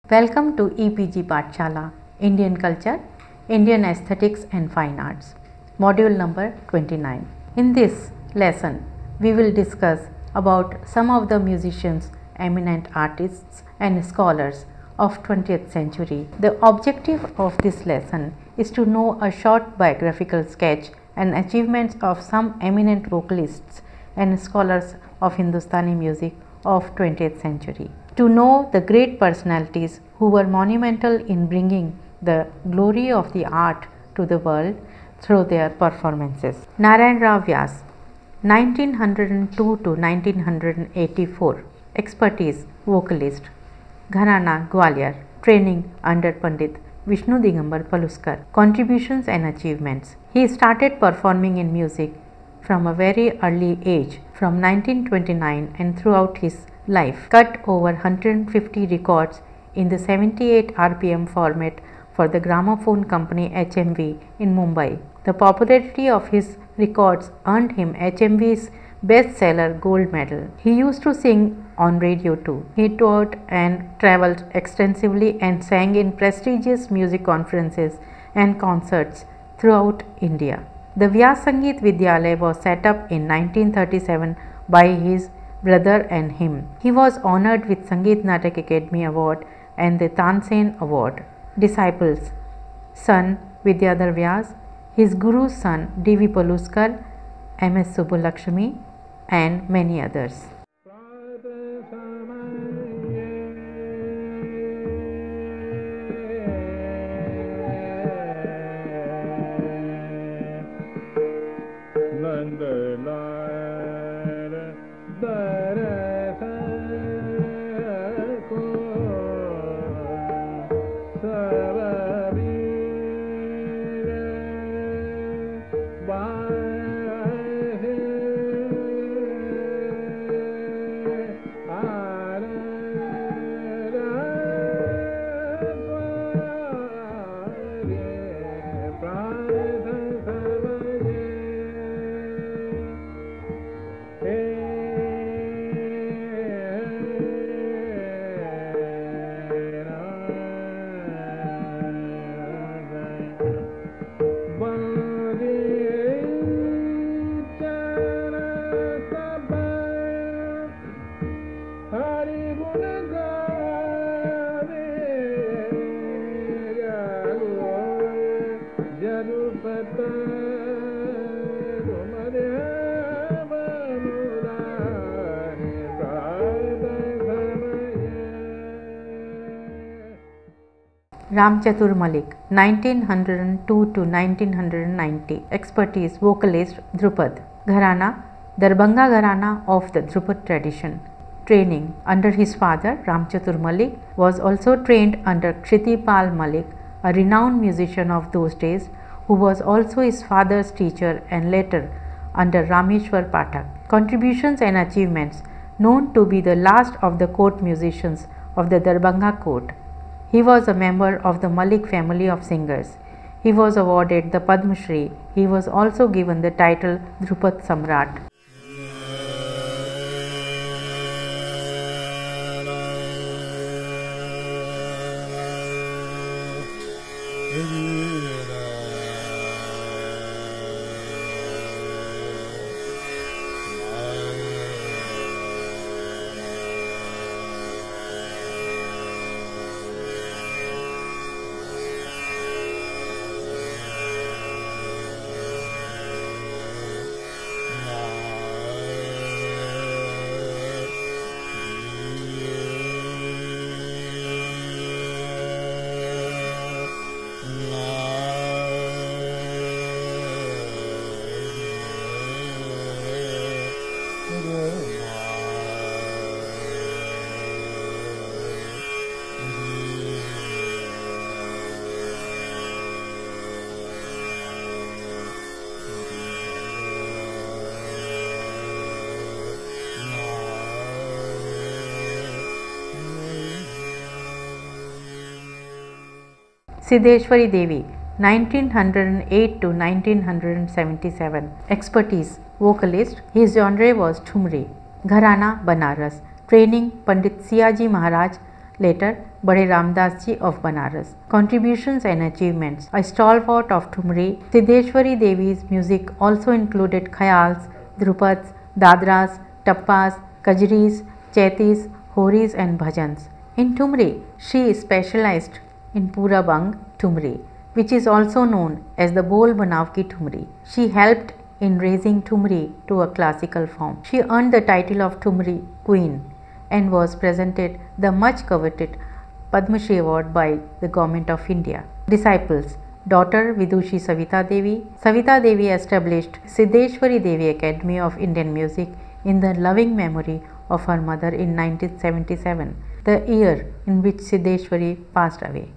Welcome to EPG Pathshala, Indian Culture, Indian Aesthetics and Fine Arts, module number 29. In this lesson, we will discuss about some of the musicians, eminent artists and scholars of 20th century. The objective of this lesson is to know a short biographical sketch and achievements of some eminent vocalists and scholars of Hindustani music of 20th century. To know the great personalities who were monumental in bringing the glory of the art to the world through their performances. Narayan Rao Vyas, 1902 to 1984, expertise vocalist, Gharana Gwalior, training under Pandit Vishnu Digambar Paluskar. Contributions and achievements. He started performing in music from a very early age, from 1929, and throughout his life cut over 150 records in the 78 RPM format for the gramophone company HMV in Mumbai. The popularity of his records earned him HMV's bestseller gold medal. He used to sing on radio too. He toured and travelled extensively and sang in prestigious music conferences and concerts throughout India. The Vyas Sangeet Vidyalaya was set up in 1937 by his brother and him. He was honoured with Sangeet Natak Academy Award and the Tansen Award. Disciples: son Vidyadhar Vyas, his guru's son D.V. Paluskar, M.S. Subbulakshmi and many others. Ramchatur Malik, 1902 to 1990, expertise vocalist Dhrupad. Gharana, Darbhanga Gharana of the Dhrupad tradition. Training under his father Ramchatur Malik, was also trained under Kshitipal Malik, a renowned musician of those days, who was also his father's teacher, and later under Rameshwar Pathak. Contributions and achievements. Known to be the last of the court musicians of the Darbhanga court, he was a member of the Malik family of singers. He was awarded the Padma Shri. He was also given the title Dhrupad Samrat. Siddheshwari Devi, 1908 to 1977. Expertise: vocalist. His genre was Thumri. Gharana, Banaras. Training: Pandit Siaji Maharaj, later Bade Ramdas ji of Banaras. Contributions and achievements. A stalwart of Thumri, Siddheshwari Devi's music also included khayals, dhrupads, dadras, tappas, kajris, chaitis, horis and bhajans. In Thumri, she specialized in Pura Bang Thumri, which is also known as the Bol Banav ki Thumri. She helped in raising Thumri to a classical form. She earned the title of Thumri Queen and was presented the much coveted Padma Shri Award by the Government of India. Disciples. Daughter Vidushi Savita Devi. Savita Devi established Siddheshwari Devi Academy of Indian Music in the loving memory of her mother in 1977, the year in which Siddheshwari passed away.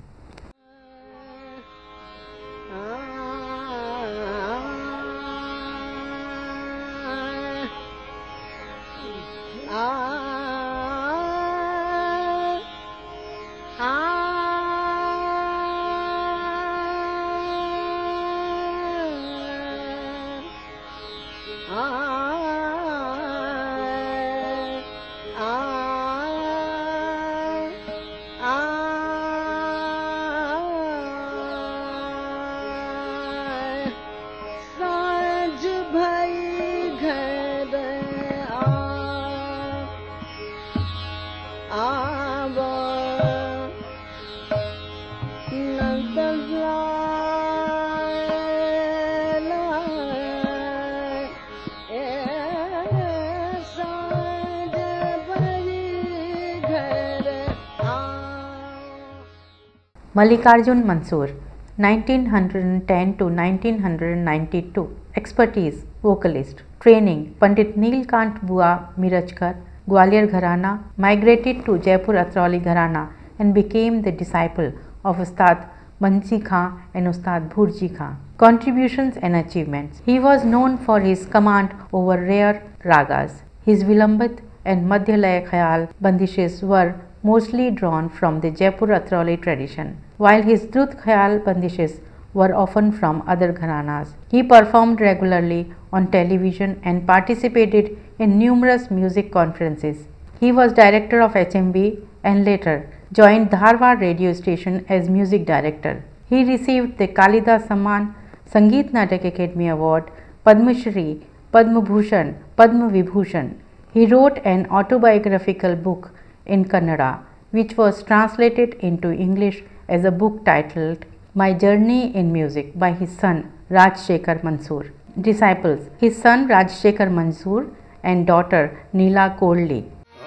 Mallikarjun Mansoor, 1910 to 1992. Expertise, vocalist. Training, Pandit Neelkant Bua Mirajkar, Gwalior Gharana, migrated to Jaipur Atrauli Gharana and became the disciple of Ustad Bansi Khan and Ustad Bhurji Khan. Contributions and achievements. He was known for his command over rare ragas. His Vilambat and Madhya Laya Khayal bandishes were mostly drawn from the Jaipur Atrauli tradition, while his Drut Khayal bandishes were often from other gharanas. He performed regularly on television and participated in numerous music conferences. He was director of HMB and later joined Dharwad radio station as music director. He received the Kalidas Samman, Sangeet Natak Academy Award, Padma Shri, Padma Bhushan, Padma Vibhushan. He wrote an autobiographical book in Kannada, which was translated into English as a book titled My Journey in Music by his son Rajshekhar Mansoor. Disciples, his son Rajshekhar Mansoor and daughter Neela Kodli.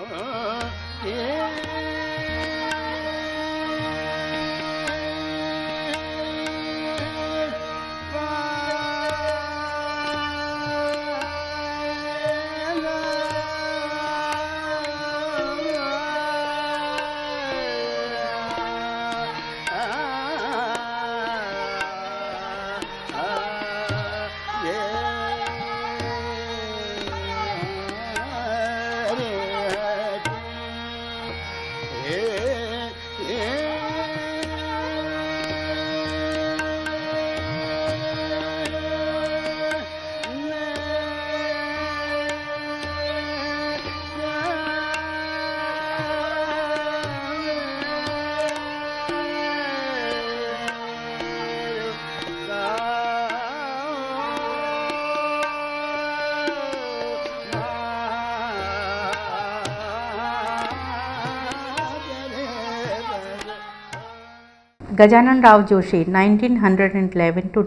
Gajanan Rao Joshi, 1911 to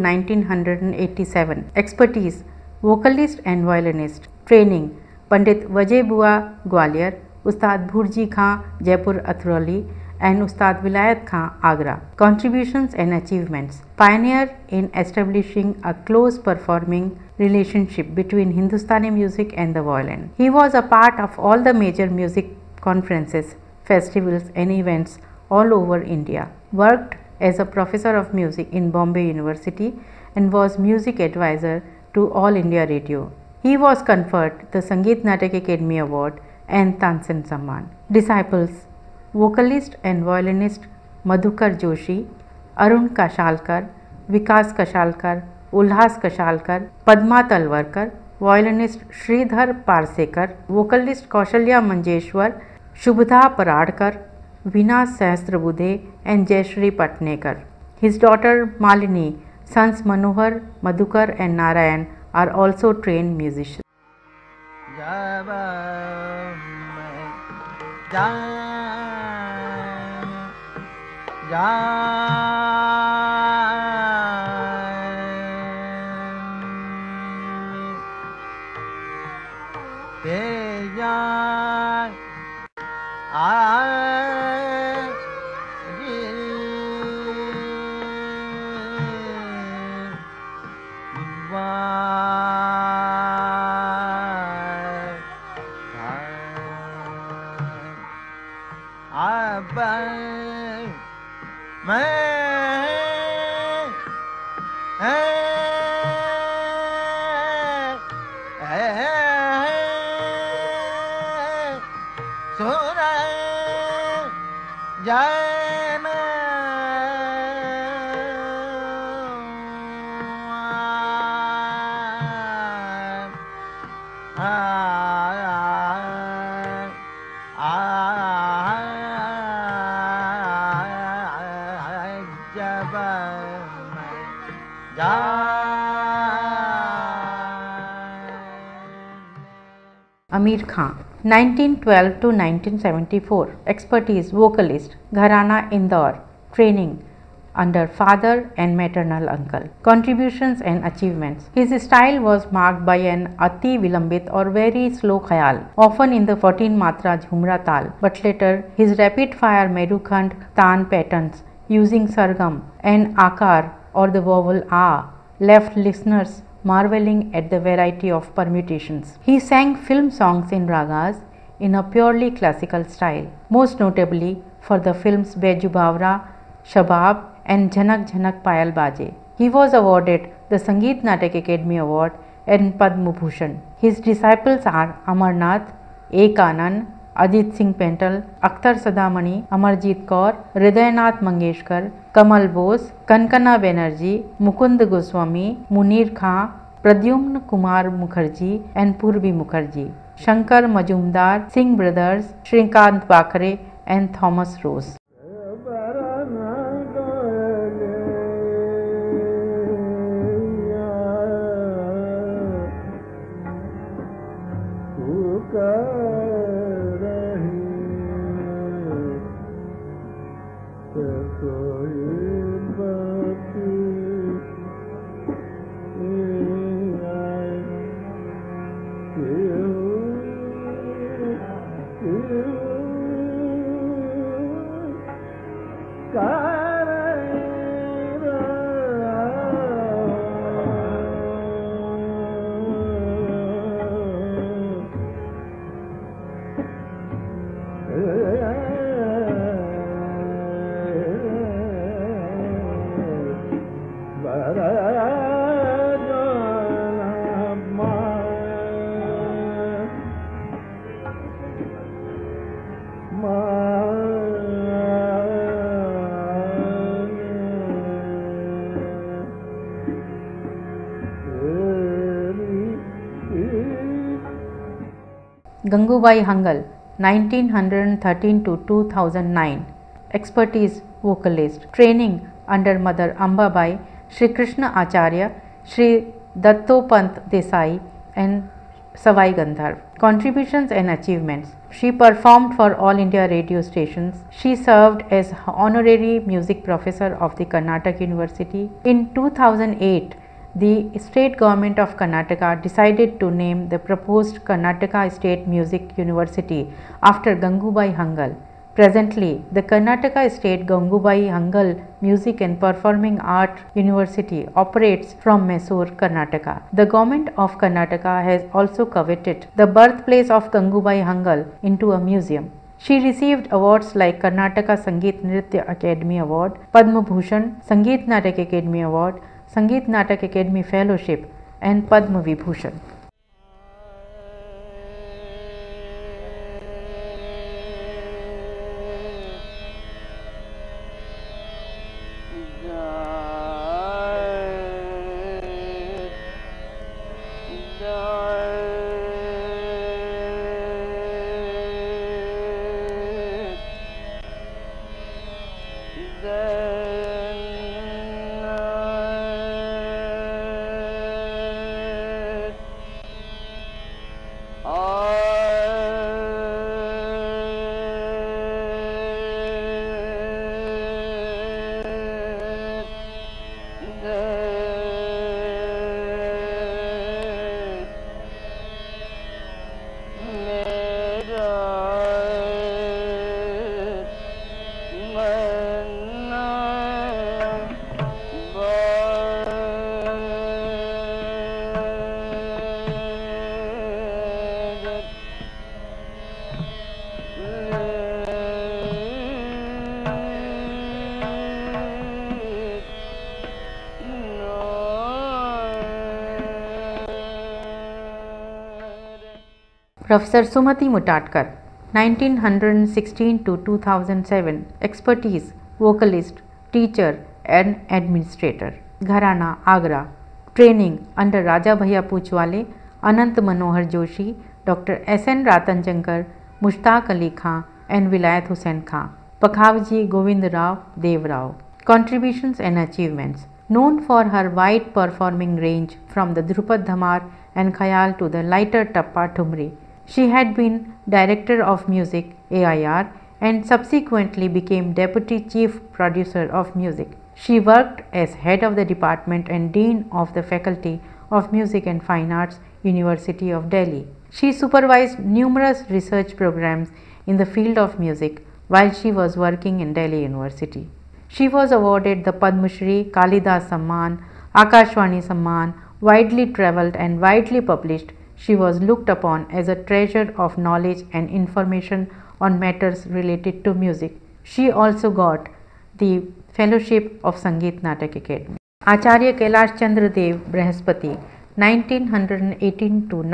1987. Expertise, vocalist and violinist. Training, Pandit Vajay Bua Gwalior, Ustad Bhurji Khan Jaipur Atrauli and Ustad Vilayat Khan Agra. Contributions and achievements. Pioneer in establishing a close performing relationship between Hindustani music and the violin. He was a part of all the major music conferences, festivals and events all over India. Worked as a professor of music in Bombay University and was music advisor to All India Radio. He was conferred the Sangeet Natak Academy Award and Tansen Samman. Disciples, vocalist and violinist Madhukar Joshi, Arun Kashalkar, Vikas Kashalkar, Ulhas Kashalkar, Padma Talwarkar, violinist Sridhar Parsekar, vocalist Kaushalya Manjeshwar, Shubhda Paradkar, Veena Sahasrabudhe and Jayashree Patnekar. His daughter Malini, sons Manohar, Madhukar and Narayan are also trained musicians. Amir Khan, 1912 to 1974, expertise vocalist, Gharana Indore, training under father and maternal uncle. Contributions and achievements. His style was marked by an ati vilambit or very slow khayal, often in the 14 matra jhumra tal, but later his rapid fire Merukhand tan patterns using sargam and akar or the vowel a left listeners marveling at the variety of permutations. He sang film songs in ragas in a purely classical style, most notably for the films Baiju Bawra, Shabab and Jhanak Jhanak Payal Baje. He was awarded the Sangeet Natak Academy Award and Padma Bhushan. His disciples are Amarnath, A. Kanan, Ajit Singh Pental, Akhtar Sadamani, Amarjit Kaur, Hridayanath Mangeshkar, Kamal Bose, Kankana Banerjee, Mukund Goswami, Munir Khan, Pradyumna Kumar Mukherjee and Purvi Mukherjee, Shankar Majumdar, Singh Brothers, Shrikant Bakre and Thomas Rose. Gangubai Hangal, 1913 to 2009, expertise vocalist, training under Mother Ambabai, Shri Krishna Acharya, Shri Dattopant Desai and Savai Gandharv. Contributions and achievements. She performed for All India radio stations. She served as honorary music professor of the Karnataka University. In 2008, the state government of Karnataka decided to name the proposed Karnataka State Music University after Gangubai Hangal. Presently, the Karnataka State Gangubai Hangal Music and Performing Art University operates from Mysore, Karnataka. The government of Karnataka has also coveted the birthplace of Gangubai Hangal into a museum. She received awards like Karnataka Sangeet Nritya Academy Award, Padma Bhushan, Sangeet Natak Academy Award, Sangeet Natak Academy Fellowship and Padma Vibhushan. Professor Sumati Mutatkar, 1916 to 2007, expertise, vocalist, teacher and administrator. Gharana, Agra, training under Raja Bhaiya Poochwale, Anant Manohar Joshi, Dr. S.N. Ratanjankar, Mushtaq Ali Khan and Vilayat Hussain Khan. Pakhavji Govind Rao, Dev Rao. Contributions and achievements. Known for her wide performing range from the Drupad Dhamar and Khayal to the lighter Tappa Thumri, she had been Director of Music AIR and subsequently became Deputy Chief Producer of Music. She worked as Head of the Department and Dean of the Faculty of Music and Fine Arts, University of Delhi. She supervised numerous research programs in the field of music while she was working in Delhi University. She was awarded the Padma Shri, Kalidas Samman, Akashwani Samman, widely travelled and widely published. She was looked upon as a treasure of knowledge and information on matters related to music. She also got the Fellowship of Sangeet Natak Academy. Acharya Kailash Chandra Dev Brihaspati, 1918 to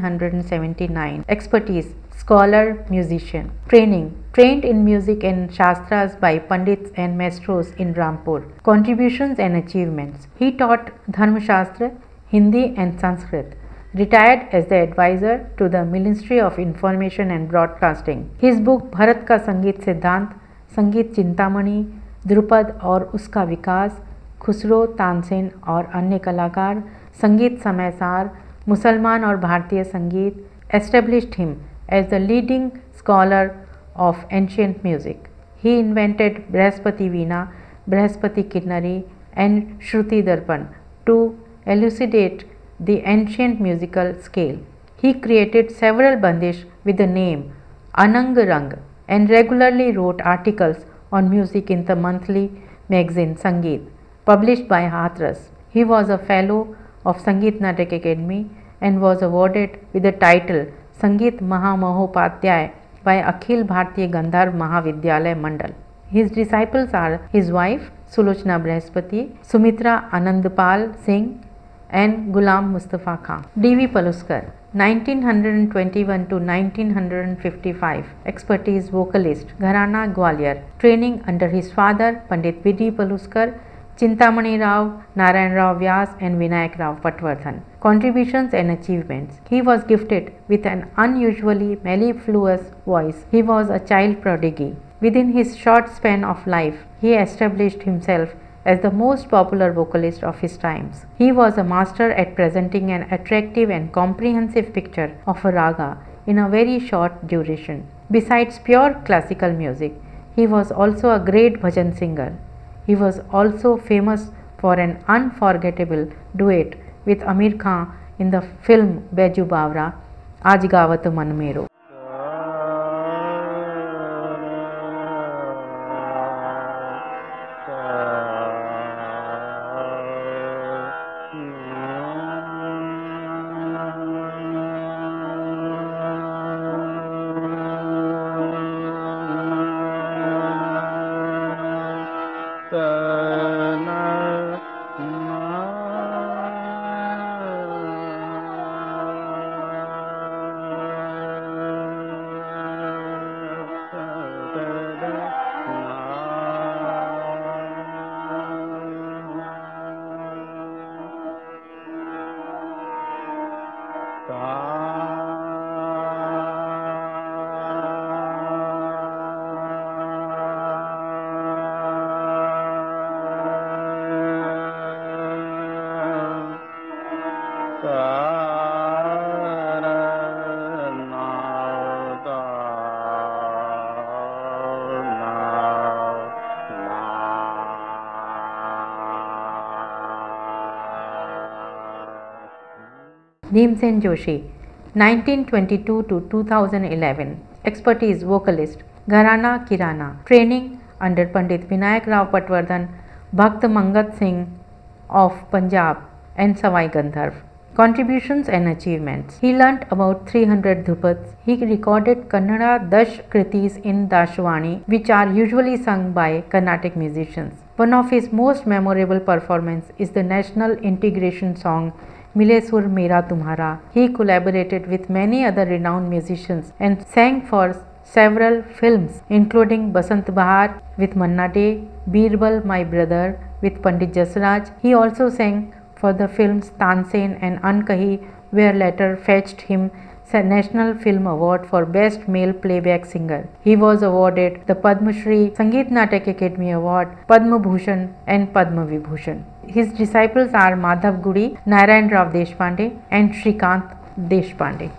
1979. Expertise, scholar, musician. Training, trained in music and shastras by Pandits and Maestros in Rampur. Contributions and achievements. He taught Dharma Shastra, Hindi and Sanskrit. Retired as the advisor to the Ministry of Information and Broadcasting. His book Bharat का संगीत सिद्धांत, संगीत चिंतामणि, ध्रुपद और उसका विकास, खुसरो, तानसेन और अन्य कलाकार, संगीत समयसार, मुसलमान और भारतीय संगीत, established him as the leading scholar of ancient music. He invented Brihaspati Veena, Brihaspati Kinnari and Shruti Darpan to elucidate the ancient musical scale. He created several bandish with the name Anang Rang and regularly wrote articles on music in the monthly magazine Sangeet, published by Hathras. He was a fellow of Sangeet Natak Academy and was awarded with the title Sangeet Mahamahopadhyay by Akhil Bharatiya Gandharv Mahavidyalaya Mandal. His disciples are his wife Sulochana Brihaspati, Sumitra Anandpal Singh and Ghulam Mustafa Khan. D.V. Paluskar, 1921 to 1955. Expertise, vocalist, Gharana, Gwalior. Training under his father Pandit V.D. Paluskar, Chintamani Rao, Narayan Rao Vyas and Vinayak Rao Patwardhan. Contributions and achievements. He was gifted with an unusually mellifluous voice. He was a child prodigy. Within his short span of life, he established himself as the most popular vocalist of his times. He was a master at presenting an attractive and comprehensive picture of a raga in a very short duration. Besides pure classical music, he was also a great bhajan singer. He was also famous for an unforgettable duet with Amir Khan in the film Baiju Bawra, Aaj Gawat Man Mero. Bhimsen Joshi, 1922 to 2011. Expertise vocalist, Gharana Kirana. Training under Pandit Vinayak Rao Patwardhan, Bhakt Mangat Singh of Punjab and Savai Gandharv. Contributions and achievements. He learnt about 300 dhupats. He recorded Kannada Dash Kritis in Dashwani, which are usually sung by Carnatic musicians. One of his most memorable performances is the national integration song Mile Sur Mera Tumhara. He collaborated with many other renowned musicians and sang for several films including Basant Bahar with Manna Dey, Birbal My Brother with Pandit Jasraj. He also sang for the films Tansen and Ankahi, where later fetched him National Film Award for Best Male Playback Singer. He was awarded the Padma Shri, Sangeet Natak Academy Award, Padma Bhushan and Padma Vibhushan. His disciples are Madhav Gudi, Narayan Rao Deshpande and Shrikant Deshpande.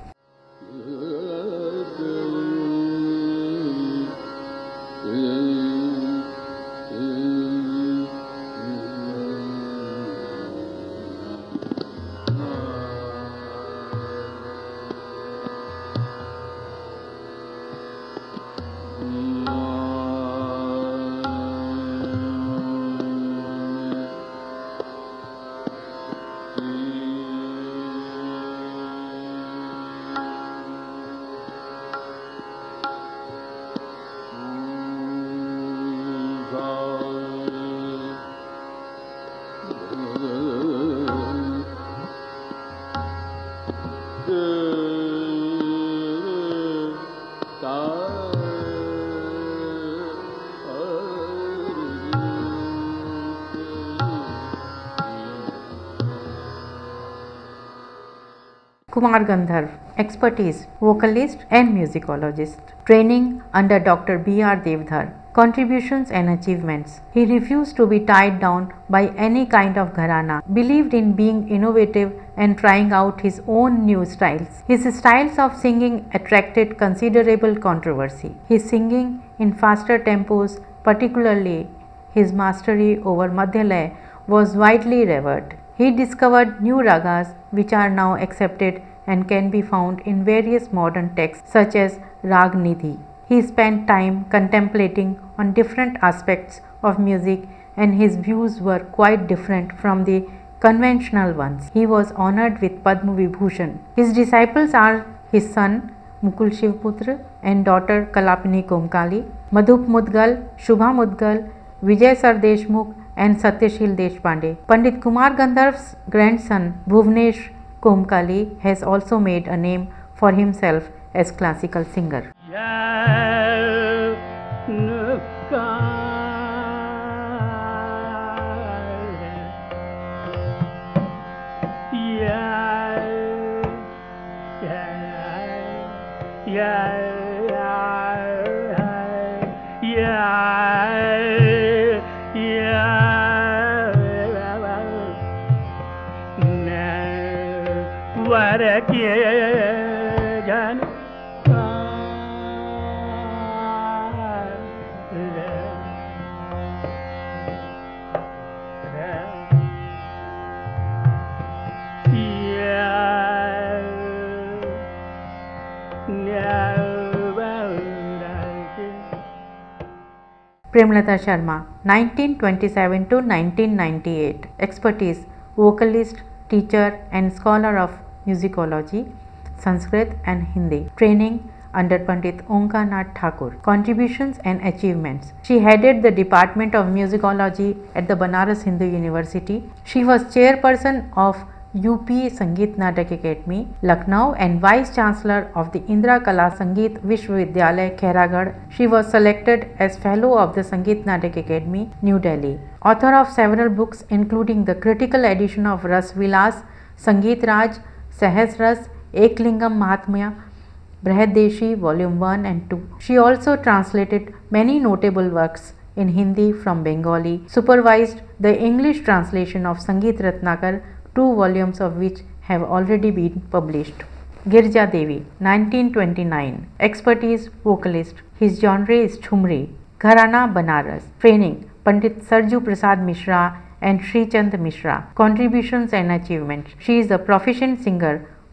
Kumar Gandharv. Expertise, vocalist and musicologist. Training under Dr. B.R. Devdhar. Contributions and achievements. He refused to be tied down by any kind of gharana, believed in being innovative and trying out his own new styles. His styles of singing attracted considerable controversy. His singing in faster tempos, particularly his mastery over Madhyalaya, was widely revered. He discovered new ragas which are now accepted and can be found in various modern texts such as Rag Nidhi. He spent time contemplating on different aspects of music and his views were quite different from the conventional ones. He was honored with Padma Vibhushan. His disciples are his son Mukul Shivputra and daughter Kalapini Komkali, Madhup Mudgal, Shubha Mudgal, Vijay Sar Deshmukh and Satyashil Deshpande. Pandit Kumar Gandharv's grandson Bhuvnesh Komkali has also made a name for himself as classical singer. Premlata Sharma, 1927 to 1998. Expertise, vocalist, teacher and scholar of musicology, Sanskrit and Hindi. Training under Pandit Omkarnath Thakur. Contributions and achievements. She headed the Department of Musicology at the Banaras Hindu University. She was chairperson of UP Sangeet Natak Academy, Lucknow and Vice Chancellor of the Indira Kala Sangeet Vishwavidyalaya, Khairagarh. She was selected as Fellow of the Sangeet Natak Academy, New Delhi. Author of several books including the critical edition of Ras Vilas, Sangeet Raj, Sahasras, Eklingam Mahatmya, Brahadeshi Volume 1 and 2. She also translated many notable works in Hindi from Bengali, supervised the English translation of Sangeet Ratnakar, 2 volumes of which have already been published. Girja Devi, 1929. Expertise, vocalist. His genre is Thumri. Gharana Banaras. Training, Pandit Sarju Prasad Mishra and Sri Chand Mishra. Contributions and achievements. She is a proficient singer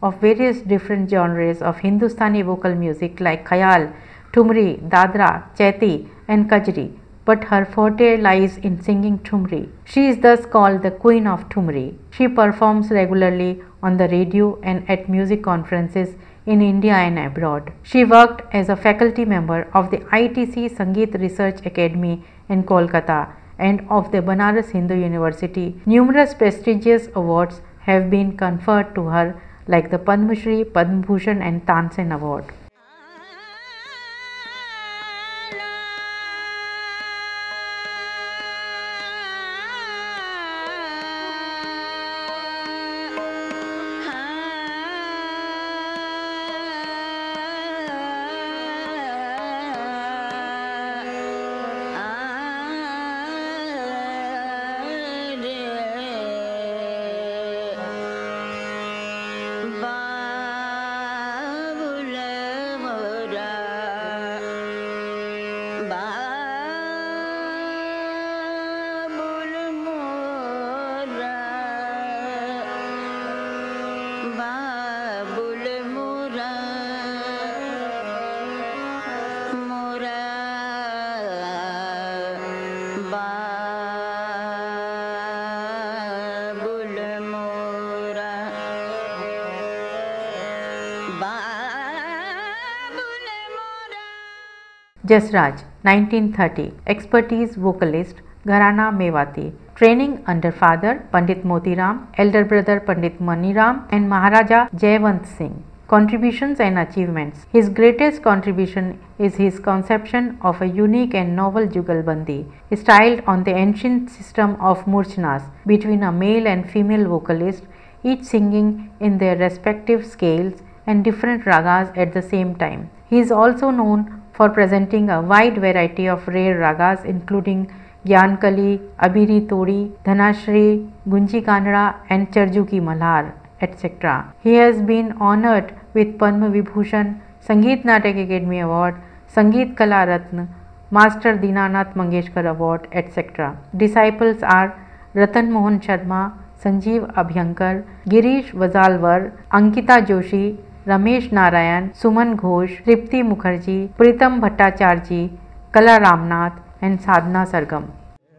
of various different genres of Hindustani vocal music like Khayal, Thumri, Dadra, Chaiti and Kajri, but her forte lies in singing Thumri. She is thus called the Queen of Thumri. She performs regularly on the radio and at music conferences in India and abroad. She worked as a faculty member of the ITC Sangeet Research Academy in Kolkata and of the Banaras Hindu University. Numerous prestigious awards have been conferred to her like the Padma Shri, Padma Bhushan and Tansen Award. Jasraj, 1930, expertise vocalist, Gharana Mewati. Training under father Pandit Motiram, elder brother Pandit Maniram and Maharaja Jaywant Singh. Contributions and achievements. His greatest contribution is his conception of a unique and novel Jugalbandi, styled on the ancient system of murchnas between a male and female vocalist, each singing in their respective scales and different ragas at the same time. He is also known for presenting a wide variety of rare ragas including Gyankali, Abiri Todi, Dhanashri, Gunji Kanra and Charjuki Malhar, etc. He has been honored with Padma Vibhushan, Sangeet Natak Academy Award, Sangeet Kala Ratna, Master Dinanath Mangeshkar Award, etc. Disciples are Ratan Mohan Sharma, Sanjeev Abhyankar, Girish Vazalwar, Ankita Joshi, Ramesh Narayan, Suman Ghosh, Tripti Mukherjee, Pritam Bhattacharya, Kala Ramnath and Sadhna Sargam.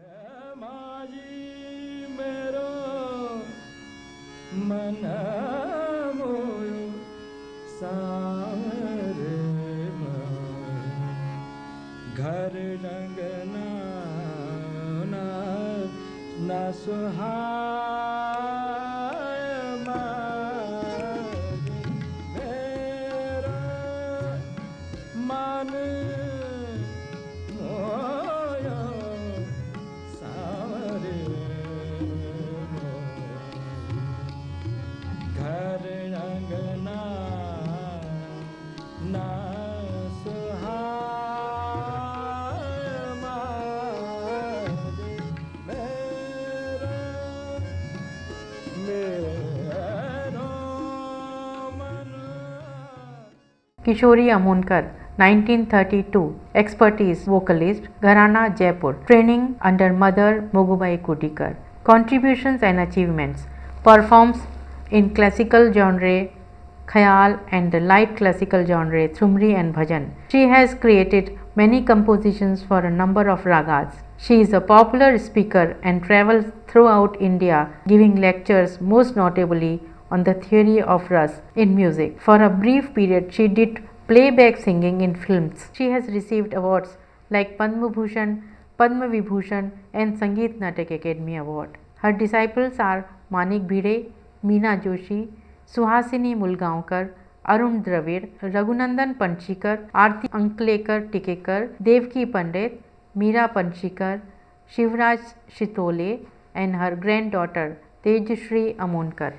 Kishori Amonkar, 1932, expertise vocalist, Gharana Jaipur, training under mother Mogubai Kudikar. Contributions and achievements, performs in classical genre Khayal and the light classical genre Thumri and Bhajan. She has created many compositions for a number of ragas. She is a popular speaker and travels throughout India giving lectures, most notably on the theory of ras in music. For a brief period she did playback singing in films. She has received awards like Padma Bhushan, Padma Vibhushan and Sangeet Natak Academy Award. Her disciples are Manik Bhide, Meena Joshi, Suhasini Mulgaonkar, Arun Dravid, Raghunandan Panchikar, Aarti Anklekar Tikekar, Devki Pandit, Meera Panchikar, Shivraj Shitole and her granddaughter Tejshri Amonkar.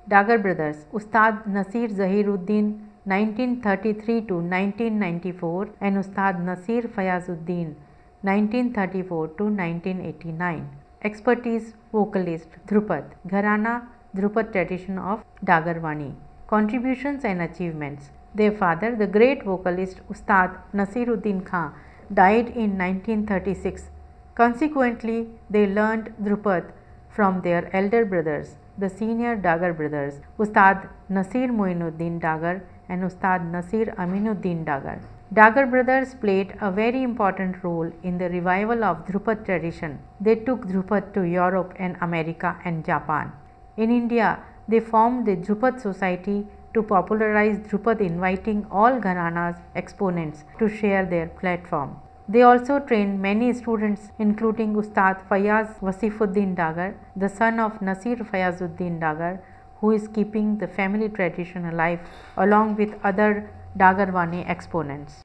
Dagar brothers, Ustad Nasir Zahiruddin 1933 to 1994 and Ustad Nasir Fayazuddin 1934 to 1989. Expertise vocalist Dhrupad, Gharana Dhrupad tradition of Dagarwani. Contributions and achievements. Their father, the great vocalist Ustad Nasiruddin Khan, died in 1936. Consequently, they learned Dhrupad from their elder brothers, the senior Dagar brothers, Ustad Nasir Moinuddin Dagar and Ustad Nasir Aminuddin Dagar. Dagar brothers played a very important role in the revival of Dhrupad tradition. They took Dhrupad to Europe and America and Japan. In India, they formed the Dhrupad Society to popularize Dhrupad, inviting all Gharanas exponents to share their platform. They also trained many students including Ustad Fayaz Wasifuddin Dagar, the son of Nasir Fayazuddin Dagar, who is keeping the family tradition alive along with other Dagarwani exponents.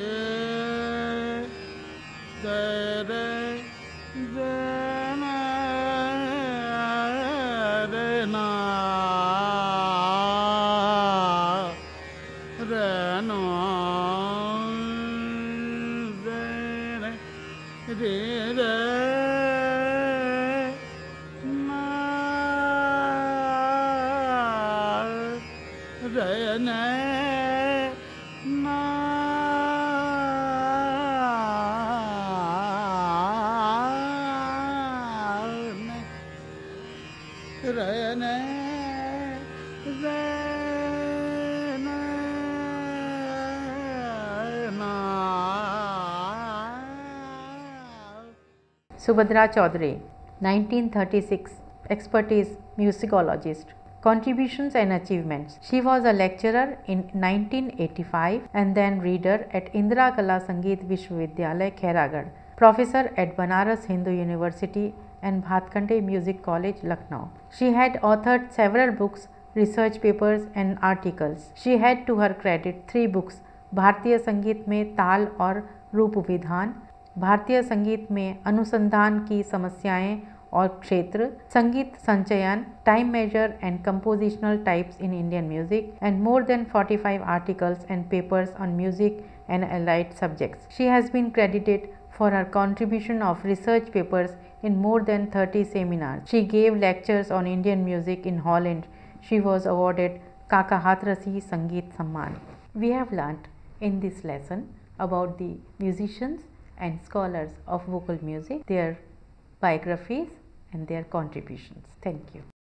Subhadra Chaudhary, 1936, expertise musicologist. Contributions and achievements. She was a lecturer in 1985 and then reader at Indira Kala Sangeet Vishwavidyalay, Khairagarh, professor at Banaras Hindu University and Bhatkande Music College, Lucknow. She had authored several books, research papers and articles. She had to her credit 3 books, भारतीय संगीत में ताल और रूप विधान, भारतीय संगीत में अनुसंधान की समस्याएं और क्षेत्र, संगीत संचयन, time measure and compositional types in Indian music, and more than 45 articles and papers on music and allied subjects. She has been credited for her contribution of research papers in more than 30 seminars. She gave lectures on Indian music in Holland. She was awarded Kaka Hatrasi Sangeet Samman. We have learnt in this lesson about the musicians and scholars of vocal music, their biographies and their contributions. Thank you.